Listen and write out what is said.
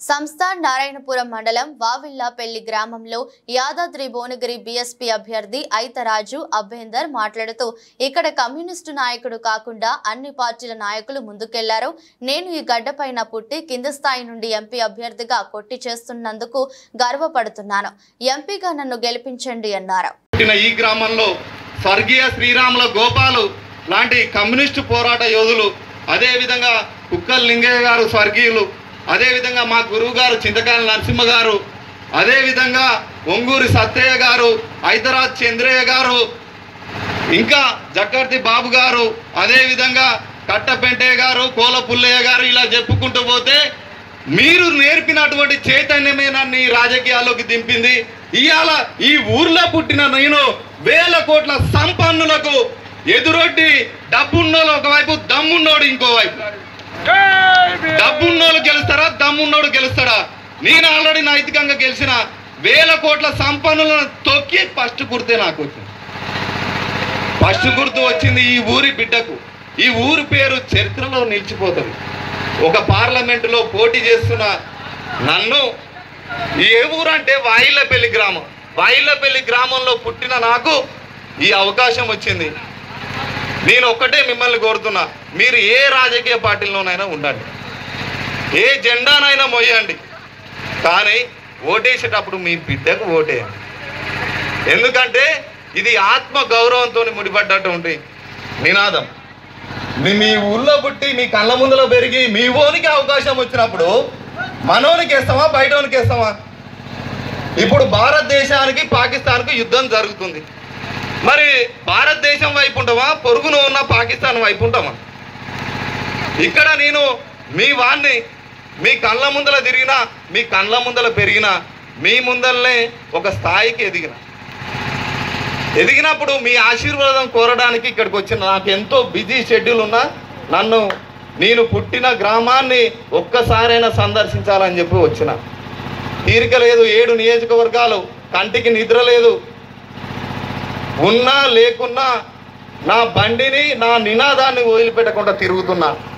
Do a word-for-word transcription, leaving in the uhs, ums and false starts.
సంస్థ నారాయణపురం మండలం వావిల్లాపల్లి గ్రామంలో యాదాద్రి భువనగిరి బీఎస్పీ అభ్యర్థి ఐతరాజు అభ్యందర్ మాట్లాడుతూ ఇక్కడ కమ్యూనిస్టు నాయకుడు కాకుండా అన్ని పార్టీల నాయకులు ముందుకెళ్లారు. నేను ఈ గడ్డపైన పుట్టి కింద స్థాయి నుండి ఎంపీ అభ్యర్థిగా కొట్టి చేస్తున్నందుకు గర్వపడుతున్నాను. ఎంపీగా నన్ను గెలిపించండి అన్నారు. ఈ గ్రామంలో స్వర్గీయ శ్రీరాముల గోపాలు లాంటి కమ్యూనిస్టు పోరాట యోధులు, అదే విధంగా కుక్కల్ లింగయ్య గారు స్వర్గీయులు, అదే విధంగా మా గురువు గారు చింతకాయల నరసింహ గారు, అదే విధంగా ఒంగూరి సత్తయ్య గారు, ఐతరాజ్ చంద్రయ్య గారు, ఇంకా జక్కర్తి బాబు గారు, అదే విధంగా కట్టపెంటయ్య గారు, కోల పుల్లయ్య గారు, ఇలా చెప్పుకుంటూ పోతే మీరు నేర్పినటువంటి చైతన్యమే నన్ను ఈ రాజకీయాల్లోకి దింపింది. ఇవాళ ఈ ఊర్లో పుట్టిన నేను వేల కోట్ల సంపన్నులకు ఎదురొడ్డి డబ్బున్నోళ్ళు ఒకవైపు, దమ్మున్నోడు ఇంకోవైపు. డబ్బున్నోళ్ళు గెలుస్తారా, దమ్మున్నోడు గెలుస్తాడా? నేను ఆల్రెడీ నైతికంగా గెలిచిన వేల కోట్ల సంపన్నులను తొక్కి ఫస్ట్ గుర్తే నాకు వచ్చింది. ఫస్ట్ గుర్తు వచ్చింది ఈ ఊరి బిడ్డకు. ఈ ఊరి పేరు చరిత్రలో నిలిచిపోతుంది. ఒక పార్లమెంటులో పోటీ చేస్తున్న నన్ను, ఏ ఊరు అంటే వాయిల్లపల్లి గ్రామం. వాయిల్లపల్లి గ్రామంలో పుట్టిన నాకు ఈ అవకాశం వచ్చింది. నేను ఒక్కటే మిమ్మల్ని కోరుతున్నా, మీరు ఏ రాజకీయ పార్టీలోనైనా ఉండండి, ఏ జెండానైనా మోయండి, కానీ ఓటేసేటప్పుడు మీ బిడ్డకు ఓటేయండి. ఎందుకంటే ఇది ఆత్మ గౌరవంతో ముడిపడ్డటువంటి నినాదం. మీ ఊళ్ళో పుట్టి మీ కళ్ళ ముందులో పెరిగి మీ ఓనికి అవకాశం వచ్చినప్పుడు మనోనికి వేస్తామా, బయటోనికి వేస్తామా? ఇప్పుడు భారతదేశానికి పాకిస్తాన్కి యుద్ధం జరుగుతుంది. మరి భారతదేశం వైపు ఉంటామా, పొరుగున ఉన్న పాకిస్తాన్ వైపు ఉంటామా? ఇక్కడ నేను మీ వాడిని, మీ కళ్ళ ముందల తిరిగినా, మీ కళ్ళ ముందల పెరిగినా, మీ ముందలనే ఒక స్థాయికి ఎదిగిన ఎదిగినప్పుడు మీ ఆశీర్వాదం కోరడానికి ఇక్కడికి వచ్చిన. నాకు ఎంతో బిజీ షెడ్యూల్ ఉన్నా నన్ను, నేను పుట్టిన గ్రామాన్ని ఒక్కసారైనా సందర్శించాలని చెప్పి వచ్చిన. తీరిక లేదు, ఏడు నియోజకవర్గాలు, కంటికి నిద్ర లేదు. ఉన్నా లేకున్నా నా బండిని, నా నినాదాన్ని వదిలిపెట్టకుండా తిరుగుతున్నా.